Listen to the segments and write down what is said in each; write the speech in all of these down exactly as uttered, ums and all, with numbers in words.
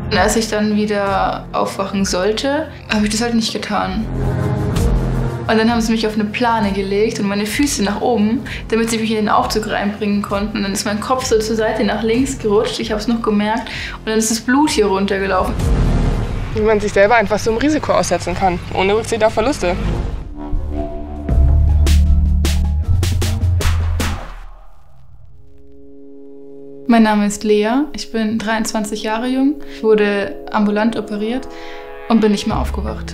Und als ich dann wieder aufwachen sollte, habe ich das halt nicht getan. Und dann haben sie mich auf eine Plane gelegt und meine Füße nach oben, damit sie mich in den Aufzug reinbringen konnten. Und dann ist mein Kopf so zur Seite nach links gerutscht, ich habe es noch gemerkt. Und dann ist das Blut hier runtergelaufen. Wie man sich selber einfach so einem Risiko aussetzen kann, ohne Rücksicht auf Verluste. Mein Name ist Lea, ich bin dreiundzwanzig Jahre jung, wurde ambulant operiert und bin nicht mehr aufgewacht.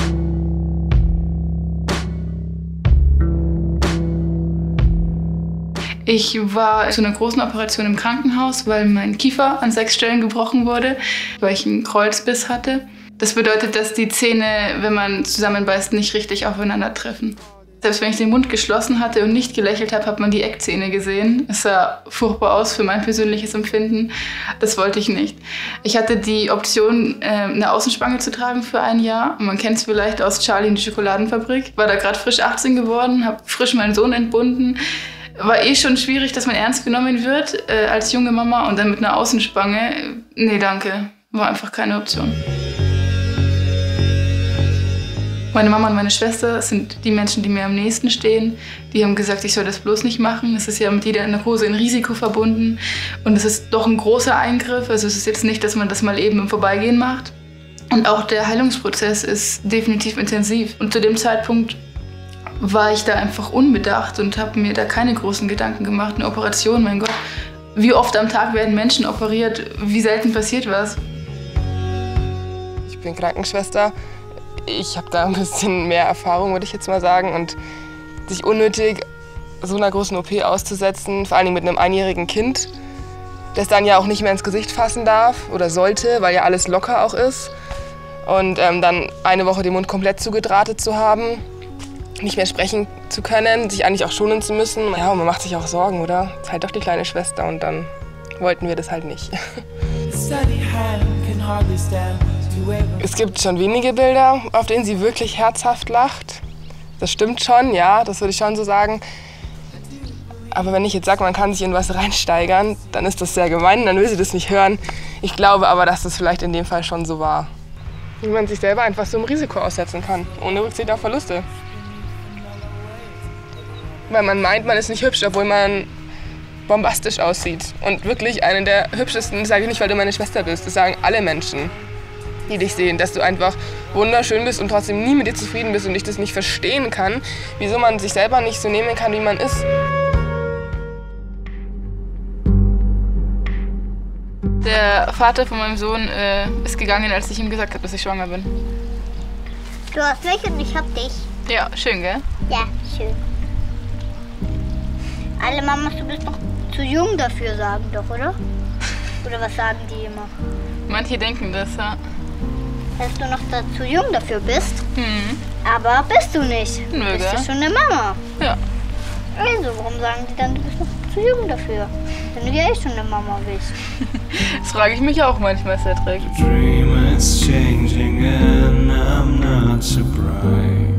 Ich war zu einer großen Operation im Krankenhaus, weil mein Kiefer an sechs Stellen gebrochen wurde, weil ich einen Kreuzbiss hatte. Das bedeutet, dass die Zähne, wenn man zusammenbeißt, nicht richtig aufeinandertreffen. Selbst wenn ich den Mund geschlossen hatte und nicht gelächelt habe, hat man die Eckzähne gesehen. Es sah furchtbar aus für mein persönliches Empfinden. Das wollte ich nicht. Ich hatte die Option, eine Außenspange zu tragen für ein Jahr. Man kennt es vielleicht aus Charlie und die Schokoladenfabrik. War da gerade frisch achtzehn geworden, habe frisch meinen Sohn entbunden. War eh schon schwierig, dass man ernst genommen wird äh, als junge Mama. Und dann mit einer Außenspange, nee danke, war einfach keine Option. Meine Mama und meine Schwester sind die Menschen, die mir am nächsten stehen. Die haben gesagt, ich soll das bloß nicht machen. Es ist ja mit jeder Narkose ein Risiko verbunden. Und es ist doch ein großer Eingriff. Also es ist jetzt nicht, dass man das mal eben im Vorbeigehen macht. Und auch der Heilungsprozess ist definitiv intensiv. Und zu dem Zeitpunkt war ich da einfach unbedacht und habe mir da keine großen Gedanken gemacht. Eine Operation, mein Gott. Wie oft am Tag werden Menschen operiert? Wie selten passiert was? Ich bin Krankenschwester. Ich habe da ein bisschen mehr Erfahrung, würde ich jetzt mal sagen. Und sich unnötig so einer großen O P auszusetzen, vor allem mit einem einjährigen Kind, das dann ja auch nicht mehr ins Gesicht fassen darf oder sollte, weil ja alles locker auch ist. Und ähm, dann eine Woche den Mund komplett zugedrahtet zu haben, nicht mehr sprechen zu können, sich eigentlich auch schonen zu müssen. Ja, und man macht sich auch Sorgen, oder? Ist halt doch die kleine Schwester und dann wollten wir das halt nicht. Es gibt schon wenige Bilder, auf denen sie wirklich herzhaft lacht. Das stimmt schon, ja, das würde ich schon so sagen. Aber wenn ich jetzt sage, man kann sich in was reinsteigern, dann ist das sehr gemein, dann will sie das nicht hören. Ich glaube aber, dass das vielleicht in dem Fall schon so war. Wie man sich selber einfach so einem Risiko aussetzen kann, ohne Rücksicht auf Verluste. Weil man meint, man ist nicht hübsch, obwohl man bombastisch aussieht. Und wirklich eine der hübschesten, das sage ich nicht, weil du meine Schwester bist, das sagen alle Menschen, die dich sehen, dass du einfach wunderschön bist und trotzdem nie mit dir zufrieden bist und ich das nicht verstehen kann, wieso man sich selber nicht so nehmen kann, wie man ist. Der Vater von meinem Sohn äh, ist gegangen, als ich ihm gesagt habe, dass ich schwanger bin. Du hast mich und ich hab dich. Ja, schön, gell? Ja, schön. Alle Mamas, du bist noch zu jung dafür, sagen doch, oder? Oder was sagen die immer? Manche denken das, ja. Dass du noch da zu jung dafür bist. Mhm. Aber bist du nicht. Nö, Du bist gell? ja schon eine Mama. Ja. Also, warum sagen die dann, du bist noch zu jung dafür? Wenn du ja eh schon eine Mama bist. Das frage ich mich auch manchmal, Cedric. Dream is changing and I'm not surprised.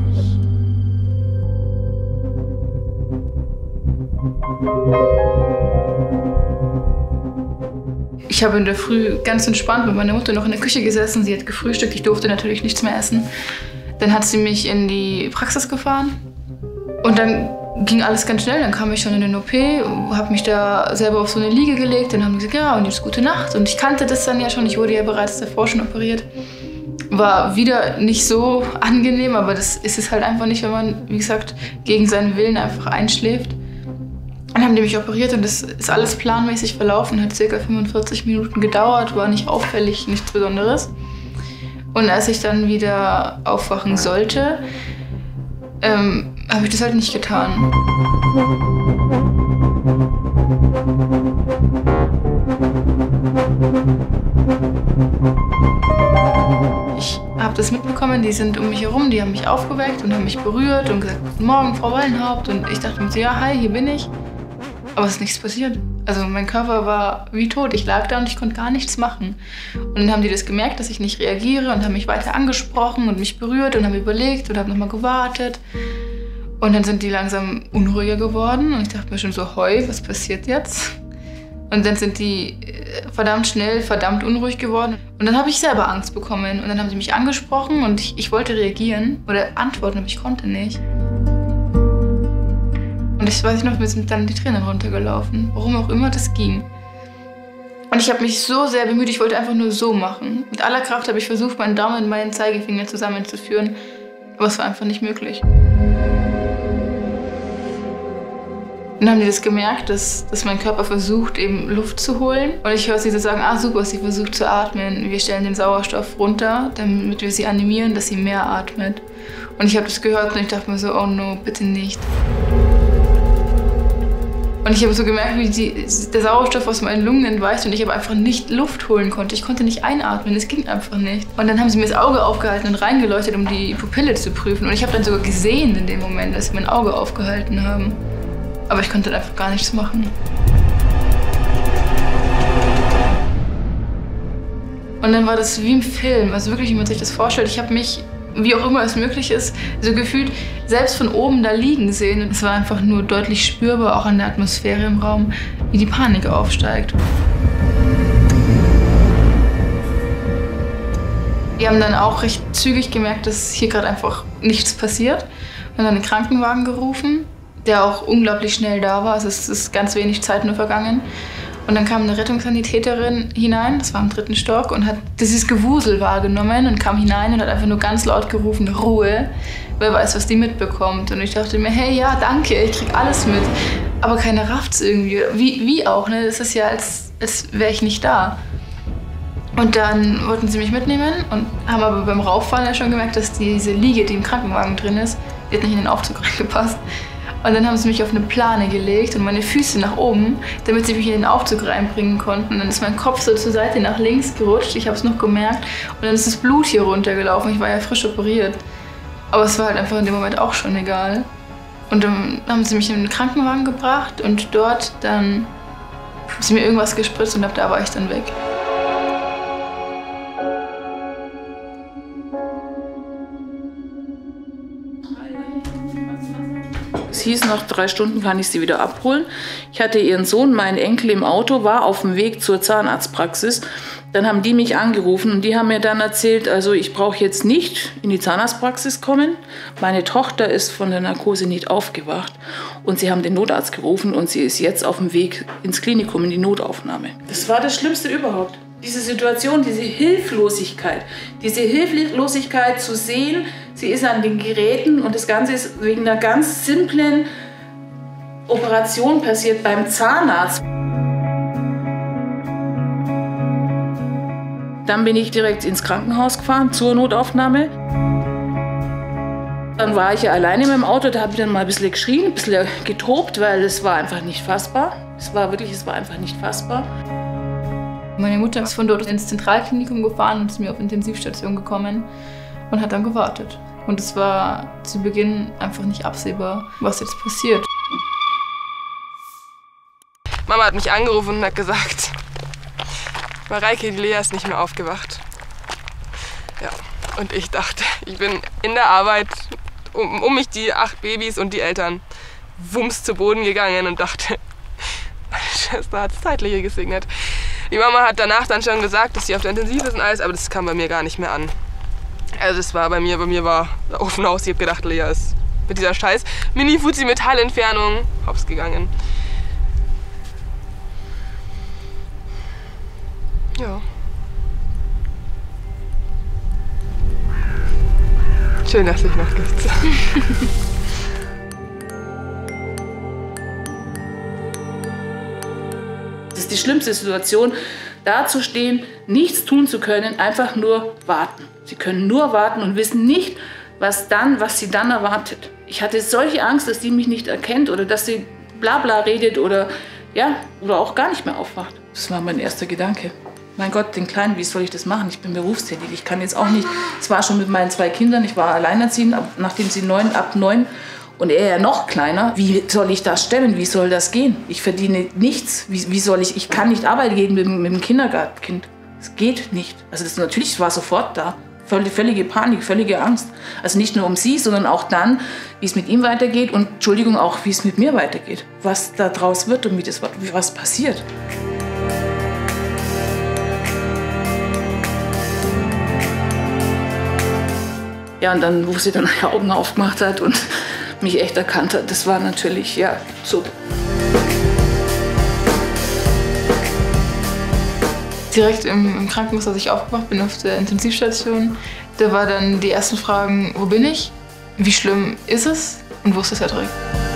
Ich habe in der Früh ganz entspannt mit meiner Mutter noch in der Küche gesessen. Sie hat gefrühstückt, ich durfte natürlich nichts mehr essen. Dann hat sie mich in die Praxis gefahren und dann ging alles ganz schnell. Dann kam ich schon in den O P, habe mich da selber auf so eine Liege gelegt. Dann haben sie gesagt, ja, und jetzt gute Nacht. Und ich kannte das dann ja schon, ich wurde ja bereits davor schon operiert. War wieder nicht so angenehm, aber das ist es halt einfach nicht, wenn man, wie gesagt, gegen seinen Willen einfach einschläft. Dann haben die mich operiert und das ist alles planmäßig verlaufen, hat ca. fünfundvierzig Minuten gedauert, war nicht auffällig, nichts Besonderes. Und als ich dann wieder aufwachen sollte, ähm, habe ich das halt nicht getan. Ich habe das mitbekommen, die sind um mich herum, die haben mich aufgeweckt und haben mich berührt und gesagt, guten Morgen, Frau Wallenhaupt. Und ich dachte mir so, ja, hi, hier bin ich. Aber es ist nichts passiert. Also mein Körper war wie tot. Ich lag da und ich konnte gar nichts machen. Und dann haben die das gemerkt, dass ich nicht reagiere und haben mich weiter angesprochen und mich berührt und haben überlegt und haben nochmal gewartet. Und dann sind die langsam unruhiger geworden und ich dachte mir schon so, heu, was passiert jetzt? Und Und dann sind die verdammt schnell, verdammt unruhig geworden. Und dann habe ich selber Angst bekommen. Und dann haben sie mich angesprochen und ich, ich wollte reagieren oder antworten, aber ich konnte nicht. Und ich weiß noch, mir sind dann die Tränen runtergelaufen. Warum auch immer das ging. Und ich habe mich so sehr bemüht, ich wollte einfach nur so machen. Mit aller Kraft habe ich versucht, meinen Daumen und meinen Zeigefinger zusammenzuführen. Aber es war einfach nicht möglich. Dann haben die das gemerkt, dass, dass mein Körper versucht, eben Luft zu holen. Und ich höre sie so sagen, ah super, sie versucht zu atmen. Wir stellen den Sauerstoff runter, damit wir sie animieren, dass sie mehr atmet. Und ich habe das gehört und ich dachte mir so, oh no, bitte nicht. Und ich habe so gemerkt, wie die, der Sauerstoff aus meinen Lungen entweicht und ich aber einfach nicht Luft holen konnte. Ich konnte nicht einatmen, es ging einfach nicht. Und dann haben sie mir das Auge aufgehalten und reingeleuchtet, um die Pupille zu prüfen. Und ich habe dann sogar gesehen in dem Moment, dass sie mein Auge aufgehalten haben. Aber ich konnte einfach gar nichts machen. Und dann war das wie im Film, also wirklich, wie man sich das vorstellt. Ich habe mich, wie auch immer es möglich ist, so gefühlt selbst von oben da liegen sehen. Und es war einfach nur deutlich spürbar, auch an der Atmosphäre im Raum, wie die Panik aufsteigt. Wir haben dann auch recht zügig gemerkt, dass hier gerade einfach nichts passiert. Wir haben dann einen Krankenwagen gerufen, der auch unglaublich schnell da war. Also es ist ganz wenig Zeit nur vergangen. Und dann kam eine Rettungssanitäterin hinein, das war im dritten Stock, und hat dieses Gewusel wahrgenommen und kam hinein und hat einfach nur ganz laut gerufen, Ruhe, wer weiß, was die mitbekommt. Und ich dachte mir, hey, ja, danke, ich krieg alles mit. Aber keiner rafft's irgendwie. Wie, wie auch, ne? Das ist ja, als, als wäre ich nicht da. Und dann wollten sie mich mitnehmen und haben aber beim Rauffahren ja schon gemerkt, dass diese Liege, die im Krankenwagen drin ist, die hat nicht in den Aufzug reingepasst. Und dann haben sie mich auf eine Plane gelegt und meine Füße nach oben, damit sie mich in den Aufzug reinbringen konnten. Und dann ist mein Kopf so zur Seite nach links gerutscht, ich habe es noch gemerkt. Und dann ist das Blut hier runtergelaufen, ich war ja frisch operiert. Aber es war halt einfach in dem Moment auch schon egal. Und dann haben sie mich in den Krankenwagen gebracht und dort dann haben sie mir irgendwas gespritzt und ab da war ich dann weg. Es hieß, nach drei Stunden kann ich sie wieder abholen. Ich hatte ihren Sohn, meinen Enkel im Auto, war auf dem Weg zur Zahnarztpraxis. Dann haben die mich angerufen und die haben mir dann erzählt, also ich brauche jetzt nicht in die Zahnarztpraxis kommen. Meine Tochter ist von der Narkose nicht aufgewacht und sie haben den Notarzt gerufen und sie ist jetzt auf dem Weg ins Klinikum in die Notaufnahme. Das war das Schlimmste überhaupt. Diese Situation, diese Hilflosigkeit, diese Hilflosigkeit zu sehen, sie ist an den Geräten und das Ganze ist wegen einer ganz simplen Operation passiert beim Zahnarzt. Dann bin ich direkt ins Krankenhaus gefahren zur Notaufnahme. Dann war ich ja alleine mit dem Auto, da habe ich dann mal ein bisschen geschrien, ein bisschen getobt, weil es war einfach nicht fassbar. Es war wirklich, es war einfach nicht fassbar. Meine Mutter ist von dort ins Zentralklinikum gefahren und ist mir auf Intensivstation gekommen und hat dann gewartet. Und es war zu Beginn einfach nicht absehbar, was jetzt passiert. Mama hat mich angerufen und hat gesagt, Mareike, die Lea ist nicht mehr aufgewacht. Ja, und ich dachte, ich bin in der Arbeit um, um mich die acht Babys und die Eltern wumms zu Boden gegangen und dachte, meine Schwester hat das Zeitliche gesegnet. Die Mama hat danach dann schon gesagt, dass sie auf der Intensiv ist und alles, aber das kam bei mir gar nicht mehr an. Also es war bei mir, bei mir war der Ofen aus, ich hab gedacht, Lea ist mit dieser scheiß Mini-Fuzzi-Metallentfernung hops gegangen. Ja. Schön, dass ich noch gibt's. Das ist die schlimmste Situation, da zu stehen, nichts tun zu können, einfach nur warten. Sie können nur warten und wissen nicht, was dann, was sie dann erwartet. Ich hatte solche Angst, dass die mich nicht erkennt oder dass sie bla bla redet oder, ja, oder auch gar nicht mehr aufwacht. Das war mein erster Gedanke. Mein Gott, den Kleinen, wie soll ich das machen? Ich bin berufstätig, ich kann jetzt auch nicht. Es war schon mit meinen zwei Kindern, ich war alleinerziehend, nachdem sie neun, ab neun und er ja noch kleiner. Wie soll ich das stemmen? Wie soll das gehen? Ich verdiene nichts. Wie, wie soll ich? Ich kann nicht arbeiten gehen mit, mit dem Kindergartenkind. Es geht nicht. Also das natürlich war sofort da. Völlige Panik, völlige Angst. Also nicht nur um sie, sondern auch dann, wie es mit ihm weitergeht und Entschuldigung auch, wie es mit mir weitergeht. Was da draus wird und wie das was passiert. Ja, und dann, wo sie dann die Augen aufgemacht hat und mich echt erkannt hat, das war natürlich, ja, super. Direkt im, im Krankenhaus, als ich aufgewacht bin auf der Intensivstation, da war dann die ersten Fragen, wo bin ich, wie schlimm ist es und wo ist der Cedric?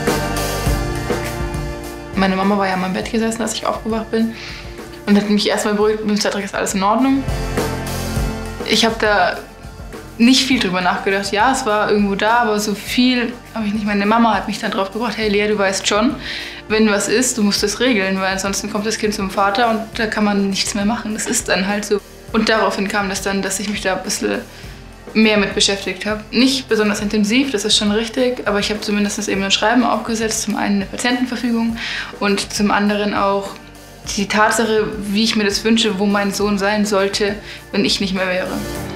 Meine Mama war ja in meinem Bett gesessen, als ich aufgewacht bin und hat mich erstmal beruhigt, mit dem Cedric ist alles in Ordnung. Ich habe da nicht viel drüber nachgedacht. Ja, es war irgendwo da, aber so viel habe ich nicht. Meine Mama hat mich dann drauf gebracht, hey Lea, du weißt schon, wenn was ist, du musst das regeln, weil ansonsten kommt das Kind zum Vater und da kann man nichts mehr machen. Das ist dann halt so. Und daraufhin kam das dann, dass ich mich da ein bisschen mehr mit beschäftigt habe. Nicht besonders intensiv, das ist schon richtig, aber ich habe zumindest eben ein Schreiben aufgesetzt, zum einen eine Patientenverfügung und zum anderen auch die Tatsache, wie ich mir das wünsche, wo mein Sohn sein sollte, wenn ich nicht mehr wäre.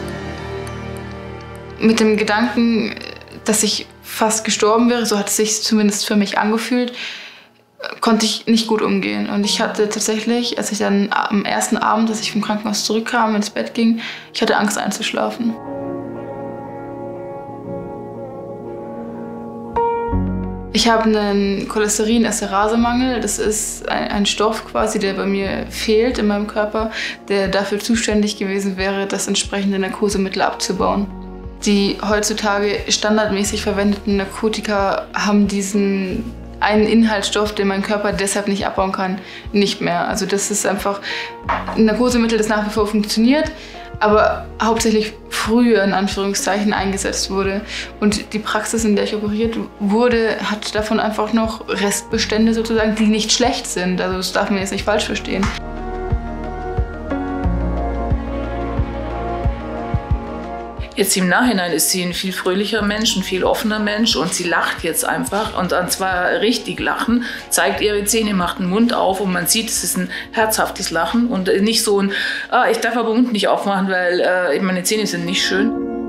Mit dem Gedanken, dass ich fast gestorben wäre, so hat es sich zumindest für mich angefühlt, konnte ich nicht gut umgehen. Und ich hatte tatsächlich, als ich dann am ersten Abend, als ich vom Krankenhaus zurückkam, ins Bett ging, ich hatte Angst einzuschlafen. Ich habe einen Cholesterin-Esterase-Mangel. Das ist ein, ein Stoff quasi, der bei mir fehlt in meinem Körper, der dafür zuständig gewesen wäre, das entsprechende Narkosemittel abzubauen. Die heutzutage standardmäßig verwendeten Narkotika haben diesen einen Inhaltsstoff, den mein Körper deshalb nicht abbauen kann, nicht mehr. Also das ist einfach ein Narkosemittel, das nach wie vor funktioniert, aber hauptsächlich früher in Anführungszeichen eingesetzt wurde. Und die Praxis, in der ich operiert wurde, hat davon einfach noch Restbestände sozusagen, die nicht schlecht sind. Also das darf man jetzt nicht falsch verstehen. Jetzt im Nachhinein ist sie ein viel fröhlicher Mensch, ein viel offener Mensch und sie lacht jetzt einfach und zwar richtig lachen, zeigt ihre Zähne, macht den Mund auf und man sieht, es ist ein herzhaftes Lachen und nicht so ein, ah, ich darf aber den Mund nicht aufmachen, weil äh, meine Zähne sind nicht schön.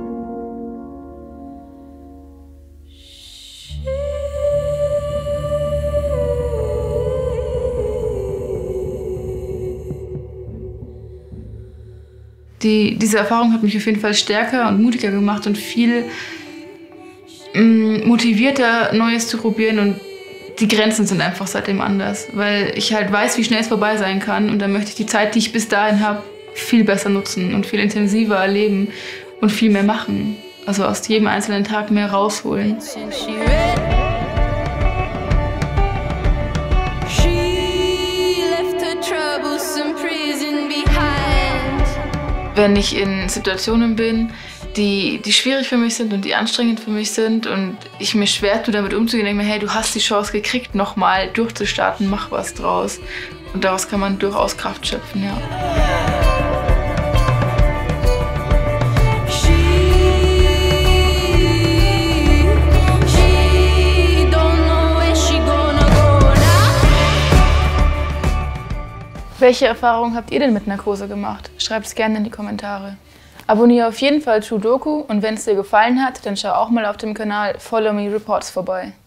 Die, diese Erfahrung hat mich auf jeden Fall stärker und mutiger gemacht und viel mh, motivierter, Neues zu probieren. Und die Grenzen sind einfach seitdem anders, weil ich halt weiß, wie schnell es vorbei sein kann. Und dann möchte ich die Zeit, die ich bis dahin habe, viel besser nutzen und viel intensiver erleben und viel mehr machen. Also aus jedem einzelnen Tag mehr rausholen. Wenn ich in Situationen bin, die, die schwierig für mich sind und die anstrengend für mich sind und ich mir schwer tue, damit umzugehen, denke ich mir, hey, du hast die Chance gekriegt, nochmal durchzustarten, mach was draus. Und daraus kann man durchaus Kraft schöpfen, ja. Welche Erfahrungen habt ihr denn mit Narkose gemacht? Schreibt es gerne in die Kommentare. Abonniere auf jeden Fall True Doku und wenn es dir gefallen hat, dann schau auch mal auf dem Kanal Follow Me Reports vorbei.